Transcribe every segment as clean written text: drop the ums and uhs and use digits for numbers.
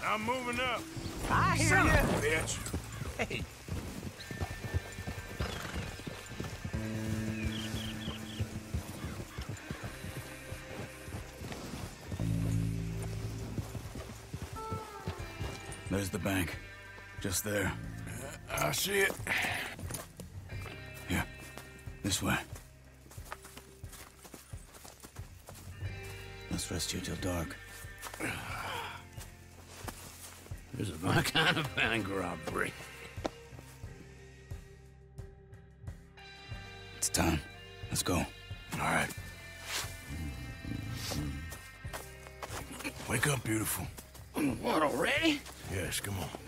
I'm moving up. I hear Son you. of a bitch. Hey. There's the bank. Just there. I see it. Here. This way. Let's rest here till dark. This is my kind of bank robbery. It's time. Let's go. All right. Wake up, beautiful. What, already? Yes, come on.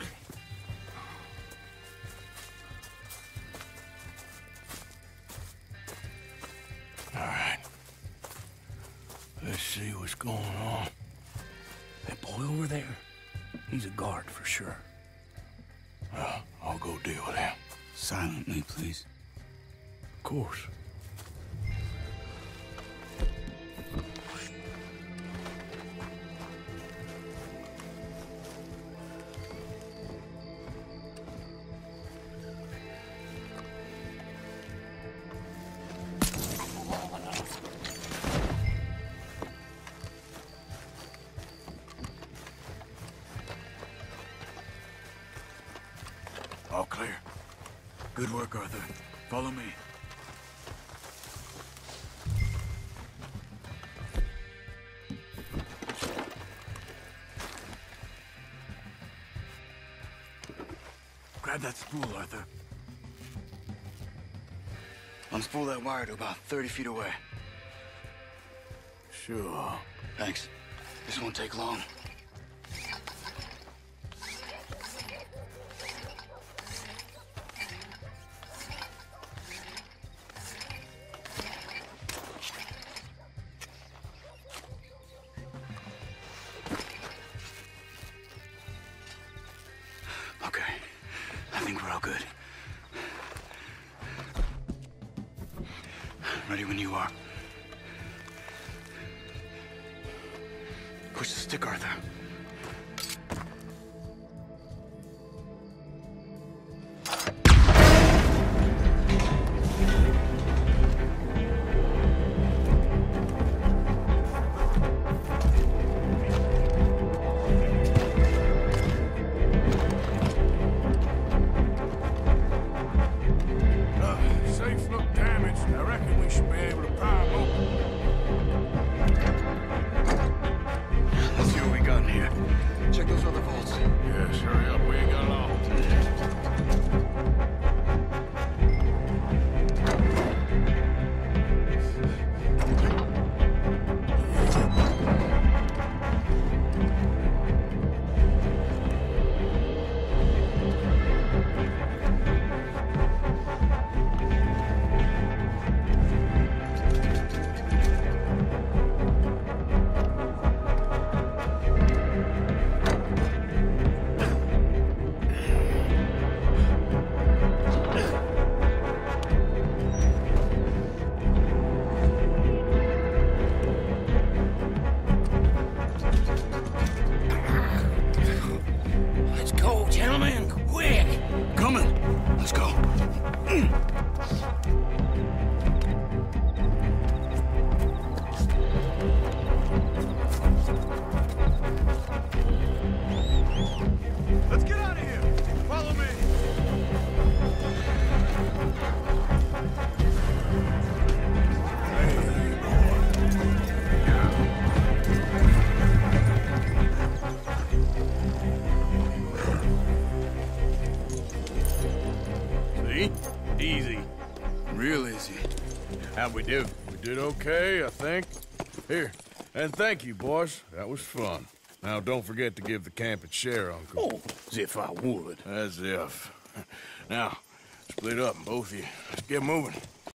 All right. Let's see what's going on. That boy over there, he's a guard for sure. Well, I'll go deal with him. Silently, please. Of course. All clear. Good work, Arthur. Follow me. Grab that spool, Arthur. Unspool that wire to about 30 feet away. Sure. Thanks. This won't take long. Okay. I think we're all good. Ready when you are. Push the stick, Arthur. Safe look damaged. I reckon we should be able to pry them open. Let's see what we got in here. Check those other vaults. Yes, hurry up. We ain't got long. Let's go, gentlemen, quick! Coming. Let's go. Let's get out of here. Follow me. See? Easy. Real easy. How'd we do? We did okay, I think. Here. And thank you, boys. That was fun. Now, don't forget to give the camp its share, Uncle. Oh, as if I would. As if. Now, split up, both of you. Let's get moving.